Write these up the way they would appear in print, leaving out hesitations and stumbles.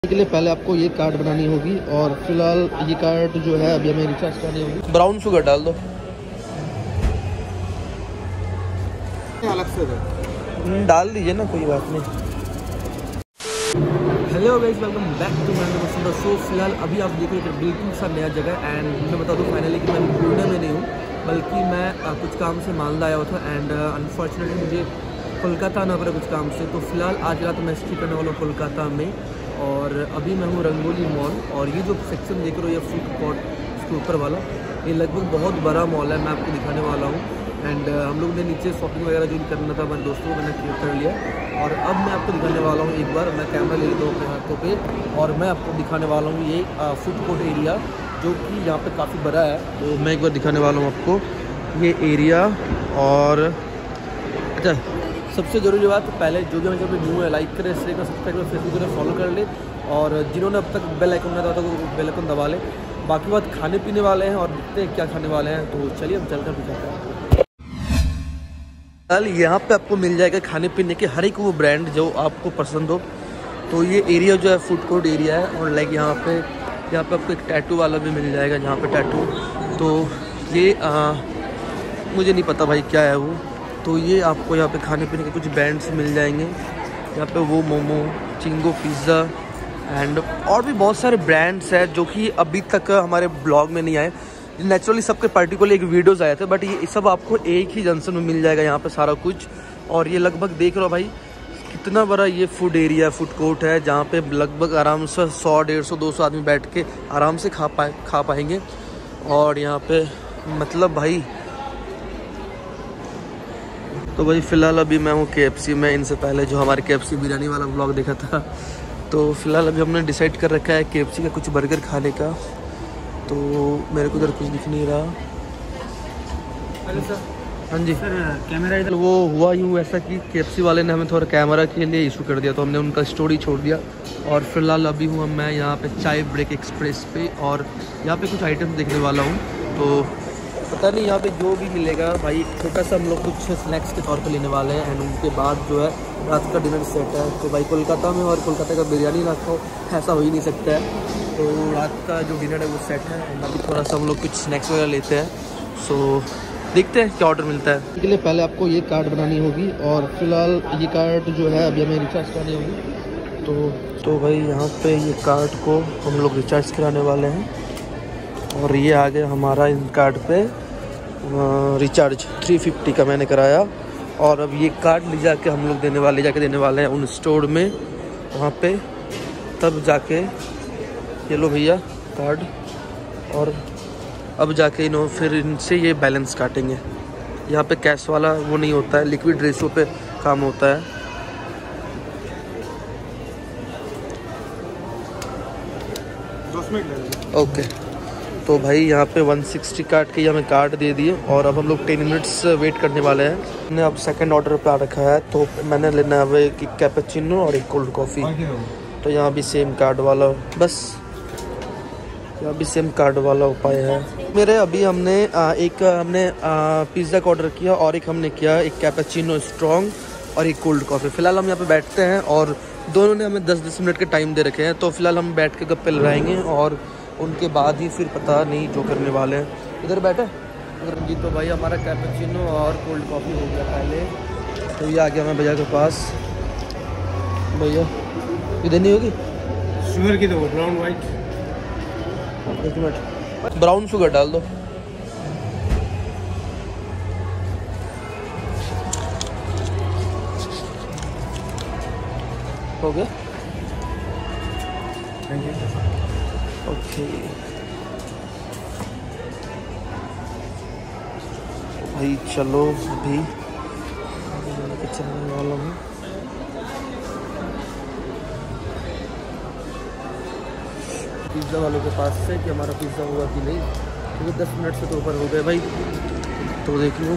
के लिए पहले आपको ये कार्ड बनानी होगी और फिलहाल ये कार्ड जो है अभी हमें रिचार्ज करनी होगी। ब्राउन शुगर डाल दो, अलग से डाल दीजिए ना, कोई बात नहीं। Hello guys, welcome back to my सुंदर शो। फिलहाल अभी आप देख रहे हैं बिल्कुल सा नया जगह एंड मैं बता दूं फाइनली कि मैं पुणे में नहीं हूँ, बल्कि मैं कुछ काम से मालदा आया हुआ था एंड अनफॉर्चुनेटली मुझे कोलकाता आना पड़ा कुछ काम से। तो फिलहाल आज रात मैं स्टे करने वाला हूँ कोलकाता में और अभी मैं हूँ रंगोली मॉल। और ये जो सेक्शन देख रहे हो ये फूड कोर्ट इसके ऊपर वाला, ये लगभग बहुत बड़ा मॉल है, मैं आपको दिखाने वाला हूँ। एंड हम लोग ने नीचे शॉपिंग वगैरह जो भी करना था मेरे दोस्तों को मैंने क्लियर कर लिया और अब मैं आपको दिखाने वाला हूँ। एक बार मैं कैमरा ले लेता हूँ अपने हाथों पे और मैं आपको दिखाने वाला हूँ ये फूड कोर्ट एरिया जो कि यहाँ पे काफ़ी बड़ा है। तो मैं एक बार दिखाने वाला हूँ आपको ये एरिया। और अच्छा, सबसे ज़रूरी बात पहले जो भी हमें जब न्यू है लाइक करें, शेयर करें, सब्सक्राइब करें, फेसबुक करें, फॉलो कर ले और जिन्होंने अब तक बेल आइकन नहीं दबाया था तो बेल आइकन दबा ले। बाकी बात खाने पीने वाले हैं और देखते हैं क्या खाने वाले हैं, तो चलिए हम चलकर दिखाते हैं। यहाँ पे आपको मिल जाएगा खाने पीने के हर एक वो ब्रांड जो आपको पसंद हो। तो ये एरिया जो है फूड कोर्ट एरिया है और लाइक यहाँ पे आपको एक टैटू वाला भी मिल जाएगा, जहाँ पे टैटू। तो ये मुझे नहीं पता भाई क्या है वो। तो ये आपको यहाँ पे खाने पीने के कुछ ब्रांड्स मिल जाएंगे। यहाँ पे वो मोमो, चिंगो पिज़्ज़ा एंड और भी बहुत सारे ब्रांड्स हैं जो कि अभी तक हमारे ब्लॉग में नहीं आए। नेचुरली सबके पर्टिकुलर एक वीडियोज़ आए थे, बट ये सब आपको एक ही जंक्शन में मिल जाएगा यहाँ पे सारा कुछ। और ये लगभग देख रहे हो भाई कितना बड़ा ये फूड एरिया फूड कोर्ट है, जहाँ पे लगभग आराम से 100, 150, 200 आदमी बैठ के आराम से खा पाएंगे। और यहाँ पे मतलब भाई तो भाई फ़िलहाल अभी मैं हूँ KFC में। इनसे पहले जो हमारे KFC बिरयानी वाला ब्लॉग देखा था, तो फिलहाल अभी हमने डिसाइड कर रखा है KFC का कुछ बर्गर खाने का। तो मेरे को इधर कुछ दिख नहीं रहा। Hello sir. हाँ जी सर, कैमरा इधर। वो हुआ यूँ ऐसा कि KFC वाले ने हमें थोड़ा कैमरा के लिए इशू कर दिया, तो हमने उनका स्टोरी छोड़ दिया। और फिलहाल अभी हूँ मैं यहाँ पे चाय ब्रेक एक्सप्रेस पे और यहाँ पे कुछ आइटम देखने वाला हूँ। तो पता नहीं यहाँ पे जो भी मिलेगा भाई, छोटा सा हम लोग कुछ स्नैक्स के तौर पे लेने वाले हैं एंड उनके बाद जो है रात का डिनर सेट है। तो भाई कोलकाता में और कोलकाता का बिरयानी ना खाओ ऐसा हो ही नहीं सकता है। तो रात का जो डिनर है वो सेट है एंड अभी थोड़ा सा हम लोग कुछ स्नैक्स वगैरह लेते हैं। सो देखते हैं क्या ऑर्डर मिलता है। इसके लिए पहले आपको ये कार्ड बनानी होगी और फिलहाल ये कार्ड जो है अभी हमें रिचार्ज करनी होगी। तो भाई यहाँ पे ये कार्ड को हम लोग रिचार्ज कराने वाले हैं और ये आ गया हमारा इन कार्ड पे रिचार्ज 350 का मैंने कराया। और अब ये कार्ड ले जाके हम लोग जाके देने वाले हैं उन स्टोर में वहाँ पे, तब जाके ये लो भैया कार्ड। और अब जाके फिर इनसे ये बैलेंस काटेंगे। यहाँ पे कैश वाला वो नहीं होता है, लिक्विड रेशो पे काम होता है। ओके, तो भाई यहाँ पे 160 काट के हमें कार्ड दे दिए और अब हम लोग 10 मिनट्स वेट करने वाले हैं। हमने अब सेकंड ऑर्डर पे आ रखा है, तो मैंने लेना है अब एक कैपेचिनो और एक कोल्ड कॉफ़ी। तो यहाँ भी सेम कार्ड वाला, बस यहाँ भी सेम कार्ड वाला उपाय है मेरे। अभी हमने पिज़्ज़ा का ऑर्डर किया और एक हमने किया एक कैपेचिनो स्ट्रॉन्ग और एक कोल्ड कॉफ़ी। फ़िलहाल हम यहाँ पे बैठते हैं और दोनों ने हमें 10-10 मिनट के टाइम दे रखे हैं। तो फिलहाल हम बैठ के गप्पे लड़ाएंगे और उनके बाद ही फिर पता नहीं जो करने वाले हैं। इधर बैठे जी। तो भाई हमारा कैपेचिनो और कोल्ड कॉफ़ी हो गया पहले। तो ये आ गया मैं भैया के पास। भैया इधर नहीं होगी शुगर की, तो ब्राउन वाइट। एक मिनट, ब्राउन शुगर डाल दो। हो गया, ओके भाई चलो अभी चलने वाला हूँ। पिज़्ज़ा वालों के पास से कि हमारा पिज़्ज़ा हुआ कि नहीं, क्योंकि 10 मिनट से तो ऊपर हो गए भाई। तो देख लो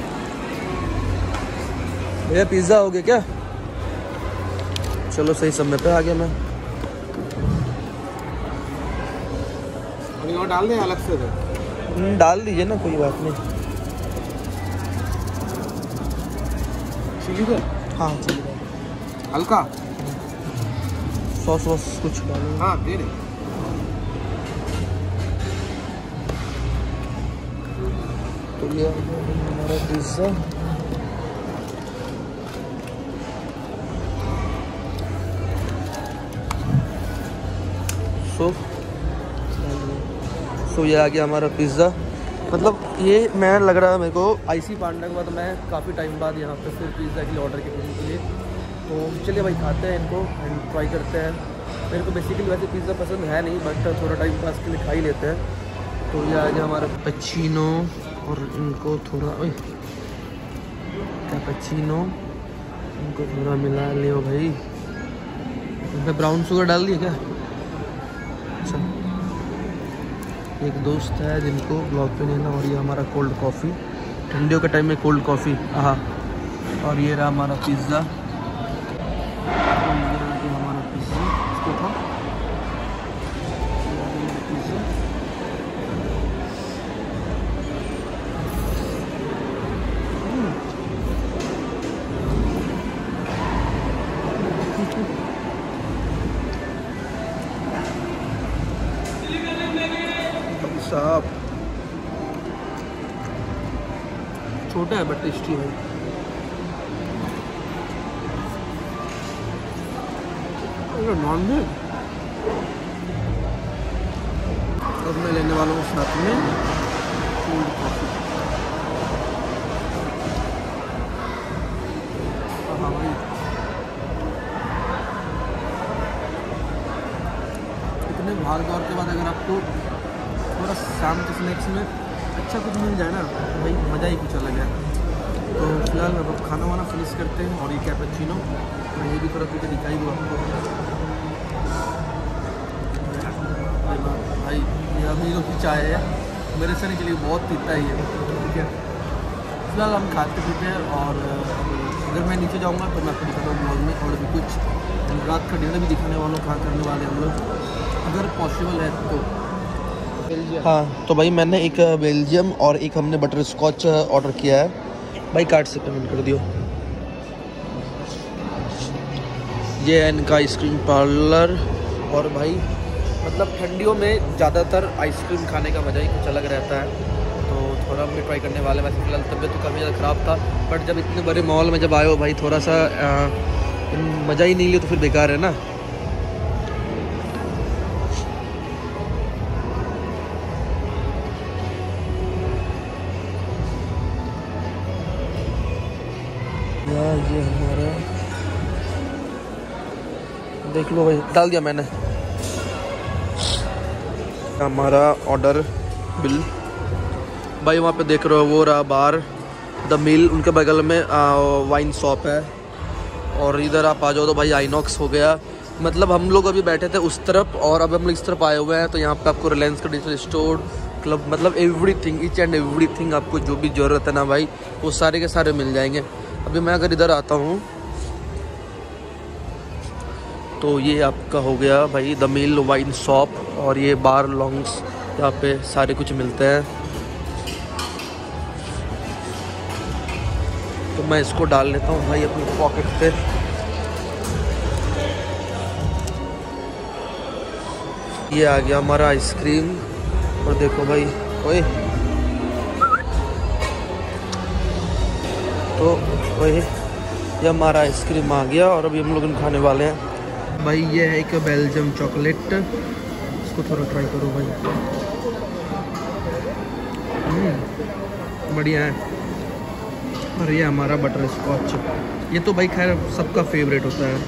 भैया पिज़्ज़ा हो गया क्या? चलो सही समय पे आ गया मैं। और डाल दें अलग से? डाल दीजिए ना, कोई बात नहीं। चिली तो हाँ चिली हल्का सॉस वॉस कुछ डालो। हाँ दे दे। तो ये हमारा पिज़्ज़ा। सो ये आ गया हमारा पिज़्ज़ा। मतलब ये मैं लग रहा है मेरे को आईसी पांडा के बाद मैं काफ़ी टाइम बाद यहाँ पे फिर पिज़्ज़ा के लिए ऑर्डर करने के लिए। तो चलिए भाई खाते हैं इनको एंड ट्राई करते हैं। मेरे को बेसिकली वैसे पिज़्ज़ा पसंद है नहीं, बट थोड़ा टाइम पास के लिए खा ही लेते हैं। तो ये आ गया हमारा कैपेचिनो और इनको थोड़ा कैपेचिनो इनको थोड़ा मिला लियो भाई। इसमें ब्राउन शुगर डाल दिया क्या? अच्छा, एक दोस्त है जिनको ब्लॉग पे लेना। और ये हमारा कोल्ड कॉफ़ी, ठंडियों के टाइम में कोल्ड कॉफ़ी। हाँ, और ये रहा हमारा पिज़्ज़ा। हमारा पिज़्ज़ा इसको था साहब। छोटा है बट टेस्टी है। नॉन वेज अब मैं लेने वाला हूँ साथ में कोल्ड कॉफ़ी। हाँ भाई, इतने भाग दौड़ के बाद अगर आपको थोड़ा शाम के स्नैक्स में अच्छा कुछ मिल जाए ना तो भाई मज़ा ही कुछ अलग है। तो फिलहाल अब खाना वाना फिनिश करते हैं। और ये कैपेचिनो मैं ये भी थोड़ा पीछे दिखाई दूँ आपको भाई। ये अभी की चाय है, मेरे से नहीं चलिए बहुत पीता ही है। ठीक है, फिलहाल हम खाते पीते हैं। और अगर मैं नीचे जाऊँगा तो मैं आपको दिखाता हूँ ब्लॉग में। और भी कुछ रात का डिनर भी दिखाने वालों कहाँ करने वाले हम लोग, अगर पॉसिबल है तो। हाँ, तो भाई मैंने एक बेल्जियम और एक हमने बटर स्कॉच ऑर्डर किया है। भाई कार्ड से पेमेंट कर दियो। ये है इनका आइसक्रीम पार्लर। और भाई मतलब ठंडियों में ज़्यादातर आइसक्रीम खाने का मज़ा ही कुछ अलग रहता है। तो थोड़ा हम भी ट्राई करने वाले हैं। वैसे फिलहाल तबीयत तो काफ़ी ज़्यादा ख़राब था, बट जब इतने बड़े मॉल में जब आए हो भाई थोड़ा सा मज़ा ही नहीं लिया तो फिर बेकार है ना। ये हमारा देख लो भाई, डाल दिया मैंने हमारा ऑर्डर बिल। भाई वहाँ पे देख रहे हो वो रहा बार द मिल, उनके बगल में वाइन शॉप है। और इधर आप आ जाओ तो भाई आइनॉक्स हो गया। मतलब हम लोग अभी बैठे थे उस तरफ और अब हम लोग इस तरफ आए हुए हैं। तो यहाँ पे आपको रिलायंस का डिजिटल स्टोर क्लब मतलब एवरीथिंग, ईच एंड एवरीथिंग आपको जो भी ज़रूरत है ना भाई वो सारे के सारे मिल जाएंगे। अभी मैं अगर इधर आता हूँ तो ये आपका हो गया भाई द मिल वाइन शॉप। और ये बार लॉन्ग्स यहाँ पे सारे कुछ मिलते हैं। तो मैं इसको डाल लेता हूँ भाई अपनी पॉकेट पे। ये आ गया हमारा आइसक्रीम। और देखो भाई ओए, तो वही ये हमारा आइसक्रीम आ गया। और अभी हम लोग खाने वाले हैं भाई। ये है एक बेल्जियम चॉकलेट, इसको थोड़ा ट्राई करो भाई। बढ़िया है। और ये हमारा बटर स्कॉच, ये तो भाई खैर सबका फेवरेट होता है।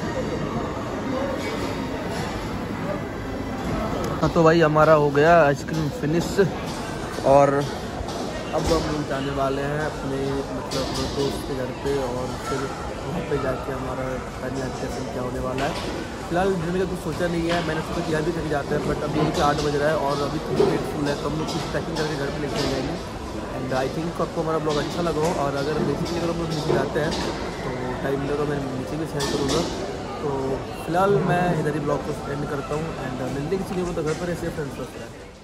हाँ तो भाई हमारा हो गया आइसक्रीम फिनिश। और अब हम लोग जाने वाले हैं अपने मतलब दोस्त के घर पे। और फिर वहाँ पे जाके हमारा सेशन क्या होने वाला है। फिलहाल डिनर का कुछ सोचा नहीं है, मैंने सोचा कि यहाँ भी कहीं जाते हैं, बट अभी यही 8 बज रहा है और अभी थोड़ी लेट फुल है। तो हम लोग कुछ पैकिंग करके घर पर लेके जाएंगे। एंड आई थिंक आपको हमारा ब्लॉग अच्छा लगा हो। और अगर बेसिकली अगर हम लोग नीचे जाते हैं तो टाइम मिलेगा तो मैं नीचे भी शेयर करूँगा। तो फिलहाल मैं इधर ही ब्लॉग को एंड करता हूँ। एंड मिलते किसी नहीं हो तो घर पर ऐसे फ्रेंड्स है।